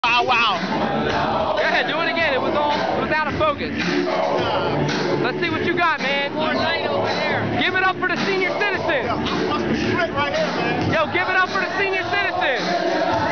Wow, wow. Go ahead, do it again. It was out of focus. Let's see what you got, man. More light over there. Give it up for the senior citizen. Yo, I'm right here, man. Yo, give it up for the senior citizen.